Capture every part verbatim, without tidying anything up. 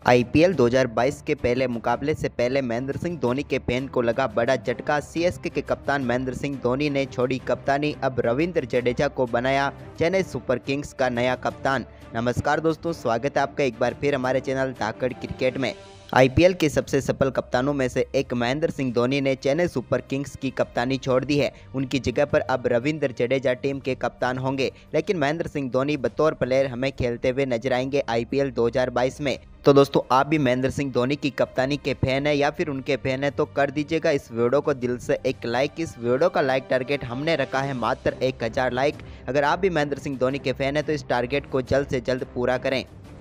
IPL दो हज़ार बाईस के पहले मुकाबले से पहले महेंद्र सिंह धोनी के फैन को लगा बड़ा झटका। सीएसके के कप्तान महेंद्र सिंह धोनी ने छोड़ी कप्तानी, अब रविंद्र जडेजा को बनाया चेन्नई सुपर किंग्स का नया कप्तान। नमस्कार दोस्तों, स्वागत है आपका एक बार फिर हमारे चैनल धाकड़ क्रिकेट में। आईपीएल के सबसे सफल कप्तानों में से एक महेंद्र सिंह धोनी ने चेन्नई सुपर किंग्स की कप्तानी छोड़ दी है। उनकी जगह पर अब रविंद्र जडेजा टीम के कप्तान होंगे, लेकिन महेंद्र सिंह धोनी बतौर प्लेयर हमें खेलते हुए नजर आएंगे आईपीएल दो हज़ार बाईस में। तो दोस्तों, आप भी महेंद्र सिंह धोनी की कप्तानी के फैन है या फिर उनके फैन है तो कर दीजिएगा इस वीडियो को दिल से एक लाइक। इस वीडियो का लाइक टारगेट हमने रखा है मात्र एक हज़ार लाइक। अगर आप भी महेंद्र सिंह धोनी के फैन है तो इस टारगेट को जल्द से जल्द पूरा करें।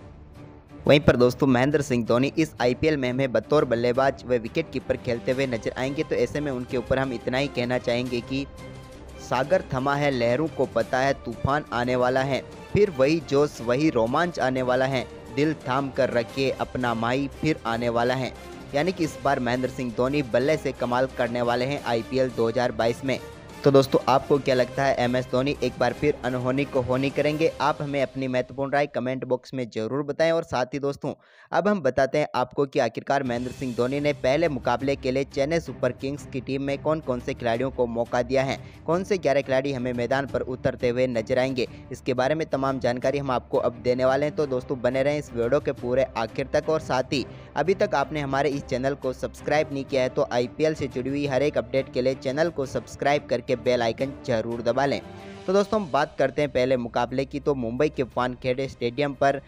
वहीं पर दोस्तों, महेंद्र सिंह धोनी इस आईपीएल में हमें बतौर बल्लेबाज व विकेट कीपर खेलते हुए नजर आएंगे। तो ऐसे में उनके ऊपर हम इतना ही कहना चाहेंगे कि सागर थमा है, लहरों को पता है तूफान आने वाला है, फिर वही जोश वही रोमांच आने वाला है, दिल थाम कर रखिए अपना माही फिर आने वाला है। यानी कि इस बार महेंद्र सिंह धोनी बल्ले से कमाल करने वाले हैं आईपीएल दो हज़ार बाईस में। तो दोस्तों, आपको क्या लगता है, एम एस धोनी एक बार फिर अनहोनी को होनी करेंगे? आप हमें अपनी महत्वपूर्ण राय कमेंट बॉक्स में जरूर बताएं। और साथ ही दोस्तों, अब हम बताते हैं आपको कि आखिरकार महेंद्र सिंह धोनी ने पहले मुकाबले के लिए चेन्नई सुपर किंग्स की टीम में कौन कौन से खिलाड़ियों को मौका दिया है, कौन से ग्यारह खिलाड़ी हमें मैदान पर उतरते हुए नजर आएंगे। इसके बारे में तमाम जानकारी हम आपको अब देने वाले हैं। तो दोस्तों, बने रहें इस वीडियो के पूरे आखिर तक। और साथ ही अभी तक आपने हमारे इस चैनल को सब्सक्राइब नहीं किया है तो आईपीएल से जुड़ी हुई हर एक अपडेट के लिए चैनल को सब्सक्राइब करके बेल आइकन जरूर दबा लें। तो दोस्तों, हम बात करते हैं पहले मुकाबले की। तो मुंबई के वानखेड़े स्टेडियम पर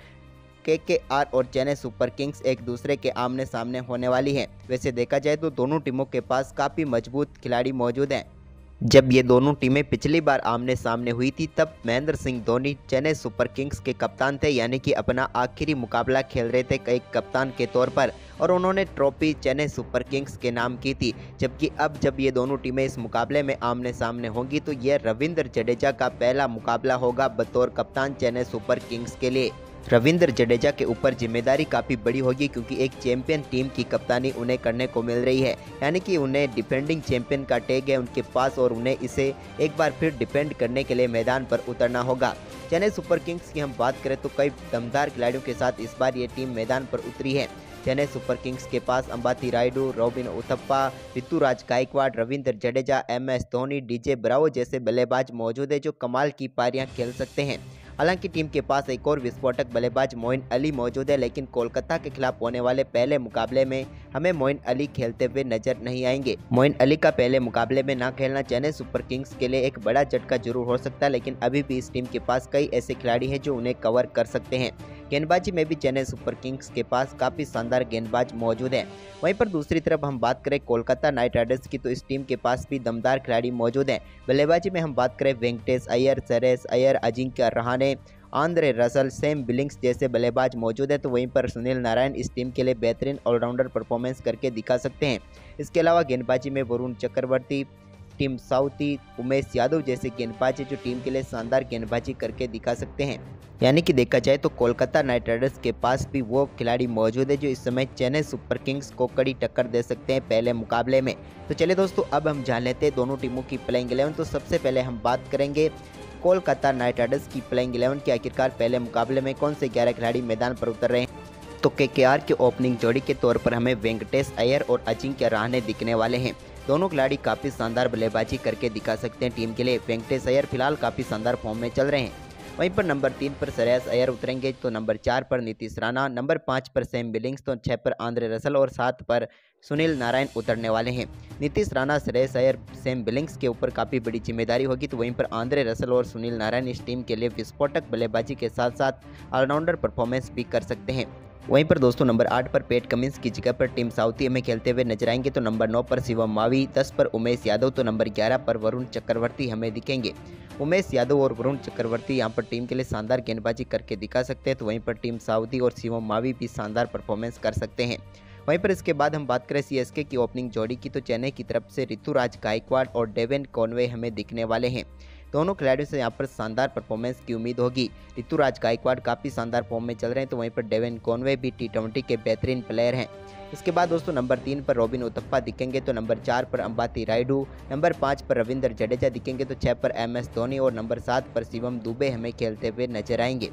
केकेआर और चेन्नई सुपर किंग्स एक दूसरे के आमने सामने होने वाली है। वैसे देखा जाए तो दोनों टीमों के पास काफ़ी मजबूत खिलाड़ी मौजूद हैं। जब ये दोनों टीमें पिछली बार आमने सामने हुई थी तब महेंद्र सिंह धोनी चेन्नई सुपर किंग्स के कप्तान थे, यानी कि अपना आखिरी मुकाबला खेल रहे थे एक कप्तान के तौर पर, और उन्होंने ट्रॉफी चेन्नई सुपर किंग्स के नाम की थी। जबकि अब जब ये दोनों टीमें इस मुकाबले में आमने सामने होंगी तो यह रविंद्र जडेजा का पहला मुकाबला होगा बतौर कप्तान चेन्नई सुपर किंग्स के लिए। रविंद्र जडेजा के ऊपर जिम्मेदारी काफ़ी बड़ी होगी क्योंकि एक चैंपियन टीम की कप्तानी उन्हें करने को मिल रही है, यानी कि उन्हें डिफेंडिंग चैंपियन का टैग है उनके पास और उन्हें इसे एक बार फिर डिफेंड करने के लिए मैदान पर उतरना होगा। चेन्नई सुपर किंग्स की हम बात करें तो कई दमदार खिलाड़ियों के साथ इस बार ये टीम मैदान पर उतरी है। चेन्नई सुपर किंग्स के पास Ambati Rayudu, Robin Uthappa, Ruturaj Gaikwad, Ravindra Jadeja, M S Dhoni, DJ Bravo जैसे बल्लेबाज मौजूद है जो कमाल की पारियां खेल सकते हैं। हालांकि टीम के पास एक और विस्फोटक बल्लेबाज मोइन अली मौजूद है, लेकिन कोलकाता के खिलाफ होने वाले पहले मुकाबले में हमें मोइन अली खेलते हुए नजर नहीं आएंगे। मोइन अली का पहले मुकाबले में ना खेलना चेन्नई सुपर किंग्स के लिए एक बड़ा झटका जरूर हो सकता है, लेकिन अभी भी इस टीम के पास कई ऐसे खिलाड़ी हैं जो उन्हें कवर कर सकते हैं। गेंदबाजी में भी चेन्नई सुपर किंग्स के पास काफ़ी शानदार गेंदबाज मौजूद हैं। वहीं पर दूसरी तरफ हम बात करें कोलकाता नाइट राइडर्स की तो इस टीम के पास भी दमदार खिलाड़ी मौजूद हैं। बल्लेबाजी में हम बात करें Venkatesh Iyer, Suresh Iyer, Ajinkya Rahane, Andre Russell, Sam Billings जैसे बल्लेबाज मौजूद है। तो वहीं पर सुनील नारायण इस टीम के लिए बेहतरीन ऑलराउंडर परफॉर्मेंस करके दिखा सकते हैं। इसके अलावा गेंदबाजी में वरुण चक्रवर्ती, टीम साउथी, उमेश यादव जैसे गेंदबाज जो टीम के लिए शानदार गेंदबाजी करके दिखा सकते हैं। यानी कि देखा जाए तो कोलकाता नाइट राइडर्स के पास भी वो खिलाड़ी मौजूद है जो इस समय चेन्नई सुपर किंग्स को कड़ी टक्कर दे सकते हैं पहले मुकाबले में। तो चलिए दोस्तों, अब हम जान लेते हैं दोनों टीमों की प्लेइंग इलेवन। तो सबसे पहले हम बात करेंगे कोलकाता नाइट राइडर्स की प्लेइंग इलेवन की। आखिरकार पहले मुकाबले में कौन से ग्यारह खिलाड़ी मैदान पर उतर रहे हैं? तो केकेआर के ओपनिंग जोड़ी के तौर पर हमें वेंकटेश अय्यर और अजिंक्य रहाणे दिखने वाले हैं। दोनों खिलाड़ी काफ़ी शानदार बल्लेबाजी करके दिखा सकते हैं टीम के लिए। वेंकटेश अय्यर फिलहाल काफ़ी शानदार फॉर्म में चल रहे हैं। वहीं पर नंबर तीन पर सुरेश अय्यर उतरेंगे, तो नंबर चार पर नीतीश राणा, नंबर पाँच पर सैम बिलिंग्स, तो छः पर आंद्रे रसल और सात पर सुनील नारायण उतरने वाले हैं। नीतीश राणा, सुरेश अय्यर, सैम बिलिंग्स के ऊपर काफ़ी बड़ी जिम्मेदारी होगी। तो वहीं पर आंद्रे रसल और सुनील नारायण इस टीम के लिए विस्फोटक बल्लेबाजी के साथ साथ ऑलराउंडर परफॉर्मेंस भी कर सकते हैं। वहीं पर दोस्तों, नंबर आठ पर पेट कमिंस की जगह पर टीम साउथी हमें खेलते हुए नजर आएंगे। तो नंबर नौ पर शिवम मावी, दस पर उमेश यादव, तो नंबर ग्यारह पर वरुण चक्रवर्ती हमें दिखेंगे। उमेश यादव और वरुण चक्रवर्ती यहाँ पर टीम के लिए शानदार गेंदबाजी करके दिखा सकते हैं। तो वहीं पर टीम साउथी और शिवम मावी भी शानदार परफॉर्मेंस कर सकते हैं। वहीं पर इसके बाद हम बात करें सीएसके की ओपनिंग जोड़ी की तो चेन्नई की तरफ से ऋतुराज गायकवाड़ और डेविन कॉनवे हमें दिखने वाले हैं। दोनों खिलाड़ियों से यहाँ पर शानदार परफॉर्मेंस की उम्मीद होगी। ऋतुराज गायकवाड़ काफ़ी शानदार फॉर्म में चल रहे हैं, तो वहीं पर डेविन कॉनवे भी टी ट्वेंटी के बेहतरीन प्लेयर हैं। इसके बाद दोस्तों नंबर तीन पर रोबिन उथप्पा दिखेंगे, तो नंबर चार पर अंबाती रायडू, नंबर पाँच पर रविंद्र जडेजा दिखेंगे, तो छः पर एम एस धोनी और नंबर सात पर शिवम दुबे हमें खेलते हुए नजर आएंगे।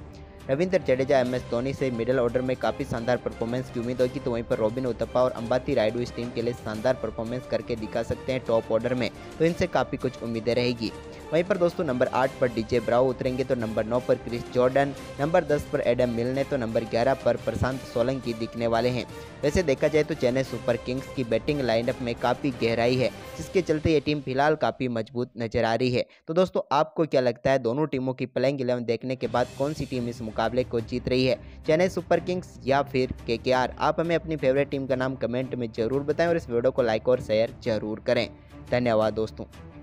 रविंद्र जडेजा एम एस धोनी से मिडिल ऑर्डर में काफ़ी शानदार परफॉर्मेंस की उम्मीद होगी, तो वहीं पर रॉबिन उथप्पा और अंबाती रायडू इस टीम के लिए शानदार परफॉर्मेंस करके दिखा सकते हैं टॉप ऑर्डर में, तो इनसे काफ़ी कुछ उम्मीदें रहेगी। वहीं पर दोस्तों नंबर आठ पर डीजे ब्रावो उतरेंगे, तो नंबर नौ पर क्रिस जॉर्डन, नंबर दस पर एडम मिलने, तो नंबर ग्यारह पर प्रशांत सोलंकी दिखने वाले हैं। वैसे देखा जाए तो चेन्नई सुपर किंग्स की बैटिंग लाइनअप में काफ़ी गहराई है, जिसके चलते ये टीम फिलहाल काफ़ी मजबूत नजर आ रही है। तो दोस्तों आपको क्या लगता है, दोनों टीमों की प्लेइंग इलेवन देखने के बाद कौन सी टीम इस मुकाबले को जीत रही है, चेन्नई सुपर किंग्स या फिर केकेआर? आप हमें अपनी फेवरेट टीम का नाम कमेंट में जरूर बताएं और इस वीडियो को लाइक और शेयर जरूर करें। धन्यवाद दोस्तों।